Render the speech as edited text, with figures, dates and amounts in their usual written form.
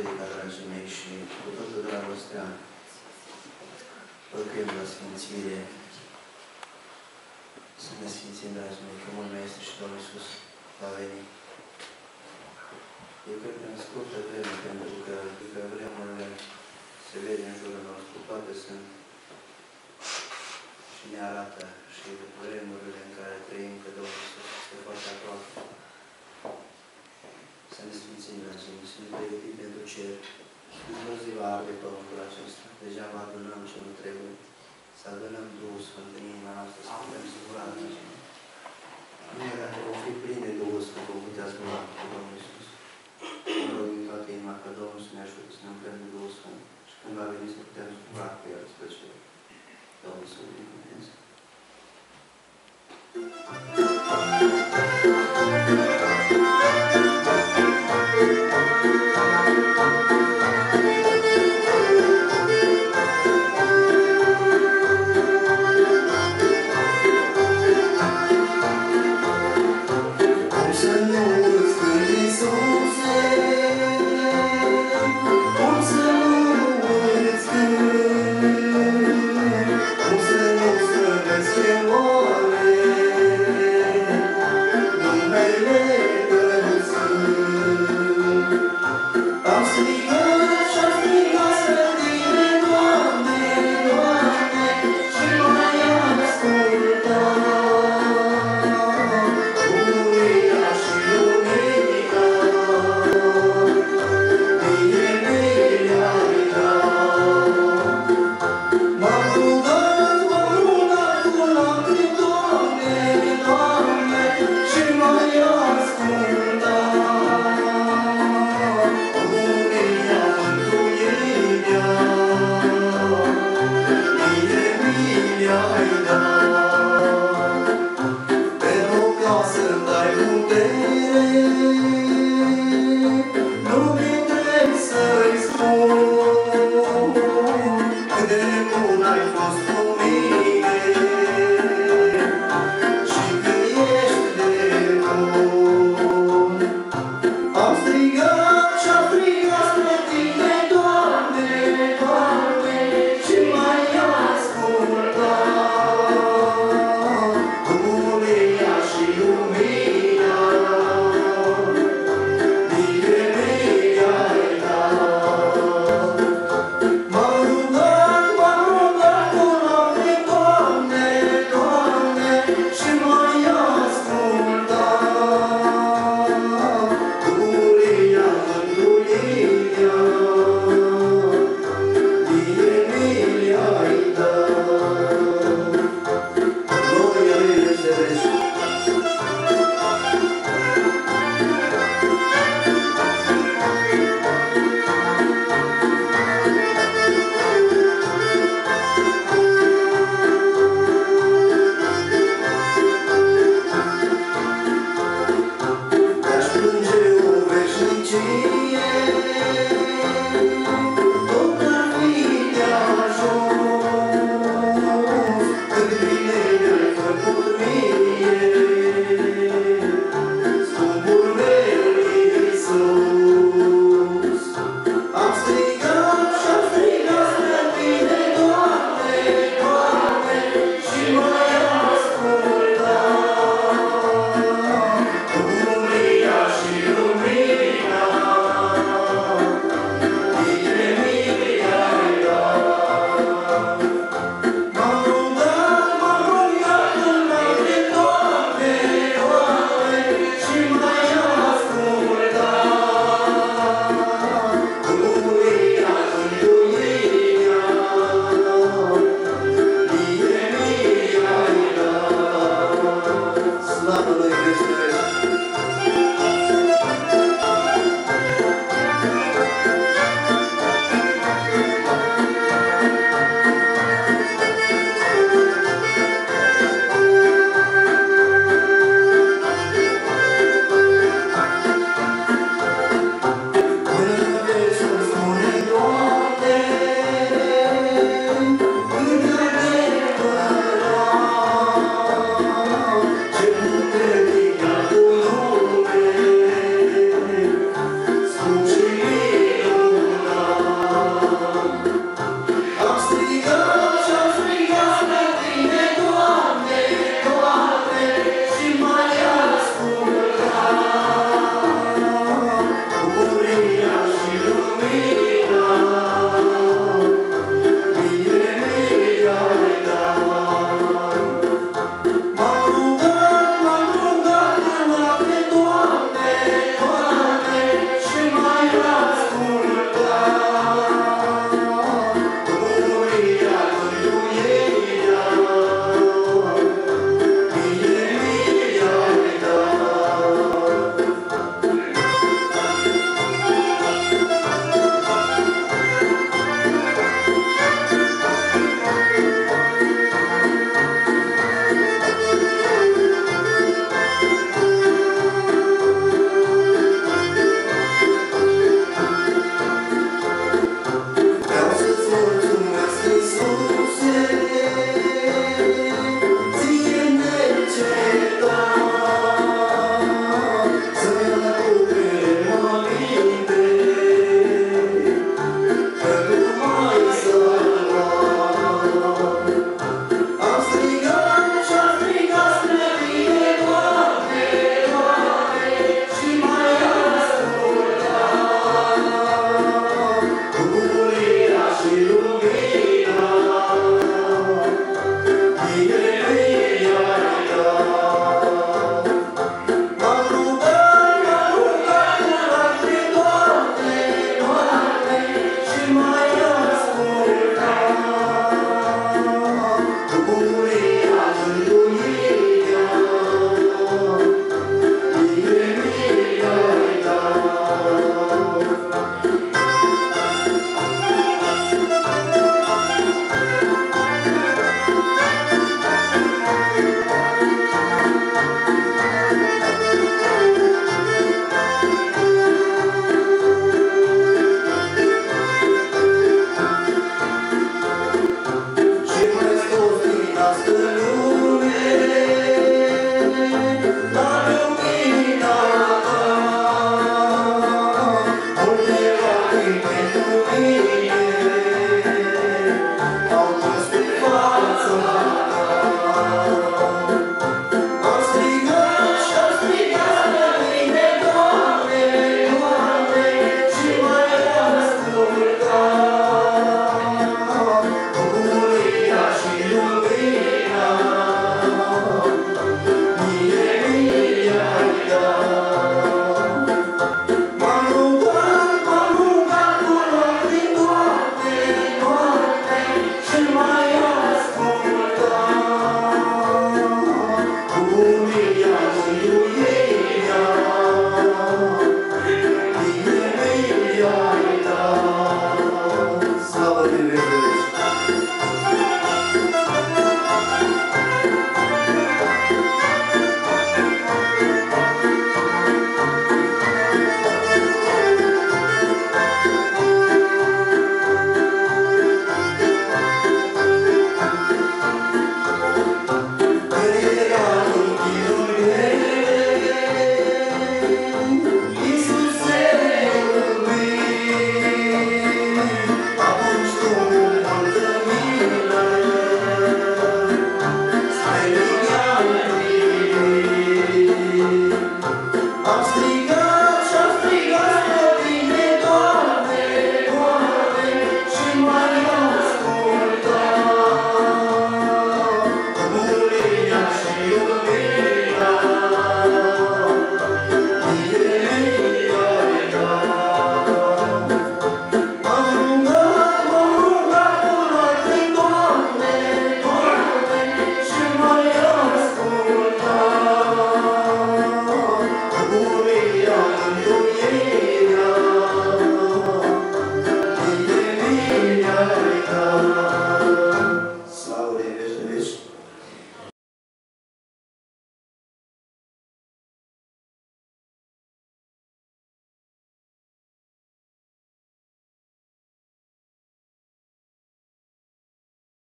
predica, dragii mei, și cu toată dragostea păcăim la Sfințire. Să ne sfințim, dragii mei, că mult mai este și Domnul Iisus va veni. Eu cred că în scurtă vreme, pentru că vremurile se vede în jurul nostru, toate sunt și ne arată și vremurile în care trăim, că Domnul Iisus este foarte aproape. Să ne sfințim, dragii mei, să ne pregătim pentru cer. Nu zi va arde pământul acesta. Degeaba adunăm ce nu trebuie. Să adunăm Duhul Sfânt în inima noastră, să putem zbura, dragii mei. Nu e dacă vom fi plini de Duhul Sfânt, vom putea zbura.